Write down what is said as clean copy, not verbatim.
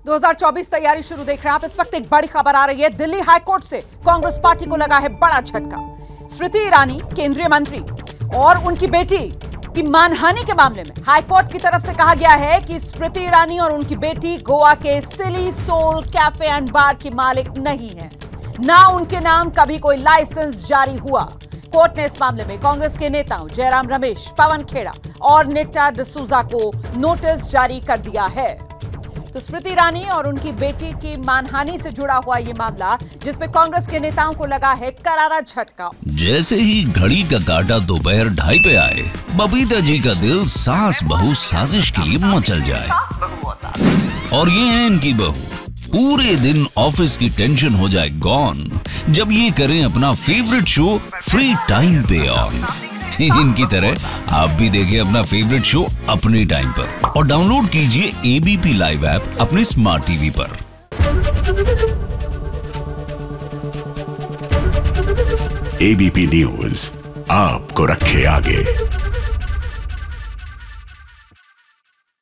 2024 तैयारी शुरू देख रहे हैं आप। इस वक्त एक बड़ी खबर आ रही है दिल्ली हाईकोर्ट से। कांग्रेस पार्टी को लगा है बड़ा झटका। स्मृति ईरानी केंद्रीय मंत्री और उनकी बेटी की मानहानि के मामले में हाईकोर्ट की तरफ से कहा गया है कि स्मृति ईरानी और उनकी बेटी गोवा के Silly Soul Cafe and bar की मालिक नहीं है, ना उनके नाम कभी कोई लाइसेंस जारी हुआ। कोर्ट ने इस मामले में कांग्रेस के नेताओं जयराम रमेश, पवन खेड़ा और नेटा डिसूजा को नोटिस जारी कर दिया है। तो स्मृति ईरानी और उनकी बेटी की मानहानि से जुड़ा हुआ ये मामला, जिसमें कांग्रेस के नेताओं को लगा है करारा झटका। जैसे ही घड़ी का काटा दोपहर 2:30 पे आए, बबीता जी का दिल सास बहू साजिश के लिए मचल जाए। और ये है इनकी बहू, पूरे दिन ऑफिस की टेंशन हो जाए गॉन जब ये करें अपना फेवरेट शो फ्री टाइम पे ऑन। इनकी तरह आप भी देखिए अपना फेवरेट शो अपने टाइम पर और डाउनलोड कीजिए एबीपी लाइव ऐप अपने स्मार्ट टीवी पर। एबीपी न्यूज आपको रखे आगे।